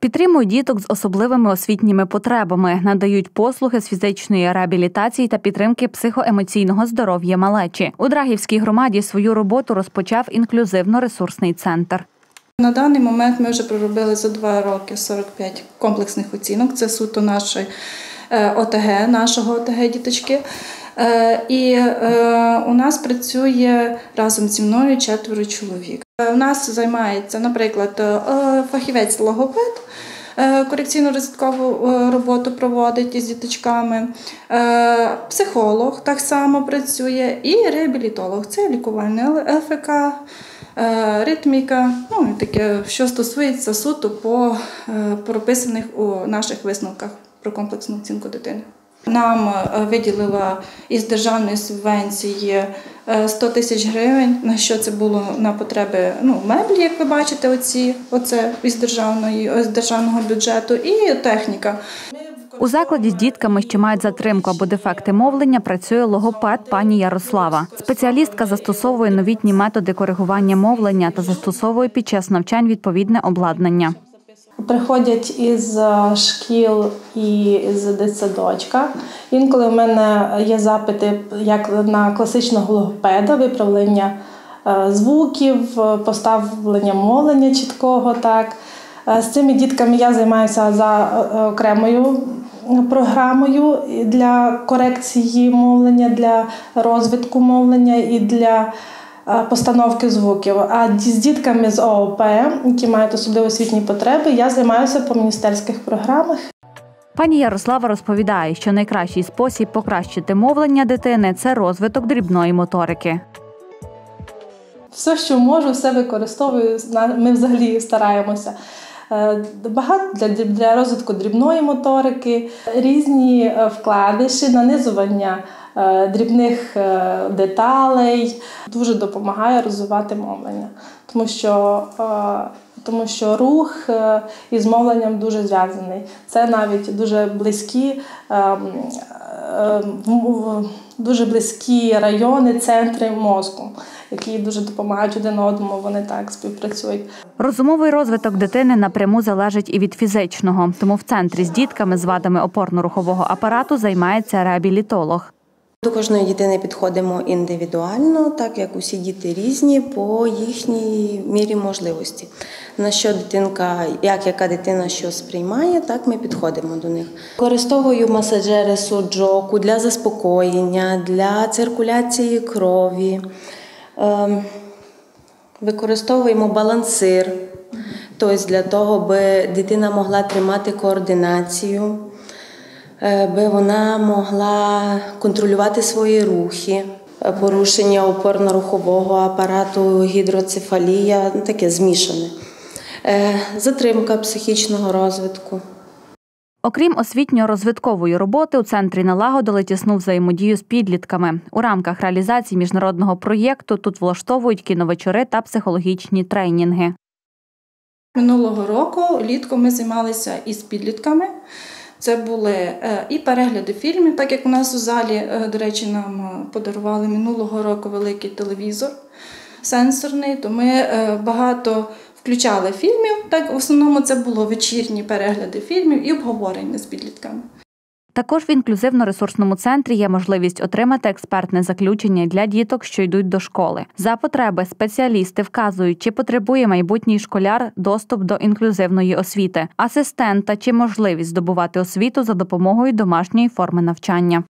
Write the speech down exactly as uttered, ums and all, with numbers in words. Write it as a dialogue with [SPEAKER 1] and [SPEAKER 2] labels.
[SPEAKER 1] Підтримують діток з особливими освітніми потребами, надають послуги з фізичної реабілітації та підтримки психоемоційного здоров'я малечі. У Драгівській громаді свою роботу розпочав інклюзивно-ресурсний центр.
[SPEAKER 2] На даний момент ми вже проробили за два роки сорок п'ять комплексних оцінок. Це суто нашої ОТГ, нашого ОТГ діточки. І у нас працює разом зі мною четверо чоловік. У нас займається, наприклад, фахівець-логопед, корекційно-розвиткову роботу проводить із діточками, психолог так само працює і реабілітолог. Це лікувальний ЛФК, ритміка, ну і таке, що стосується суто по прописаних у наших висновках про комплексну оцінку дитини. Нам виділила із державної субвенції сто тисяч гривень, на що це було на потреби ну, меблі, як ви бачите, оці, оце із, державної, з державного бюджету, і техніка.
[SPEAKER 1] У закладі з дітками, що мають затримку або дефекти мовлення, працює логопед пані Ярослава. Спеціалістка застосовує новітні методи коригування мовлення та застосовує під час навчань відповідне обладнання.
[SPEAKER 3] Приходять із шкіл і з дитсадочка. Інколи в мене є запити як на класичного логопеда, виправлення звуків, поставлення мовлення чіткого. Так. З цими дітками я займаюся за окремою програмою для корекції мовлення, для розвитку мовлення і для постановки звуків. А з дітками з ООП, які мають особливі освітні потреби, я займаюся по міністерських програмах.
[SPEAKER 1] Пані Ярослава розповідає, що найкращий спосіб покращити мовлення дитини – це розвиток дрібної моторики.
[SPEAKER 3] Все, що можу, все використовую, ми взагалі стараємося. Багато для, для розвитку дрібної моторики, різні вкладиші, нанизування дрібних деталей. Дуже допомагає розвивати мовлення, тому що, тому що рух із мовленням дуже зв'язаний. Це навіть дуже близькі, дуже близькі райони, центри мозку, які дуже допомагають один одному, вони так співпрацюють.
[SPEAKER 1] Розумовий розвиток дитини напряму залежить і від фізичного, тому в центрі з дітками з вадами опорно-рухового апарату займається реабілітолог.
[SPEAKER 4] До кожної дитини підходимо індивідуально, так як усі діти різні по їхній мірі можливості. На що дитинка, як яка дитина що сприймає, так ми підходимо до них. Використовую масажери суджоку для заспокоєння, для циркуляції крові. Використовуємо балансир, тобто для того, аби дитина могла тримати координацію, аби вона могла контролювати свої рухи, порушення опорно-рухового апарату, гідроцефалія, таке змішане, затримка психічного розвитку.
[SPEAKER 1] Окрім освітньо-розвиткової роботи, у центрі налагодили тісну взаємодію з підлітками. У рамках реалізації міжнародного проєкту тут влаштовують кіновечори та психологічні тренінги.
[SPEAKER 2] Минулого року влітку ми займалися із підлітками. Це були і перегляди фільмів, так як у нас у залі, до речі, нам подарували минулого року великий телевізор сенсорний, то ми багато включали фільмів, так в основному це було вечірні перегляди фільмів і обговорення з підлітками.
[SPEAKER 1] Також в інклюзивно-ресурсному центрі є можливість отримати експертне заключення для діток, що йдуть до школи. За потреби спеціалісти вказують, чи потребує майбутній школяр доступ до інклюзивної освіти, асистента чи можливість здобувати освіту за допомогою домашньої форми навчання.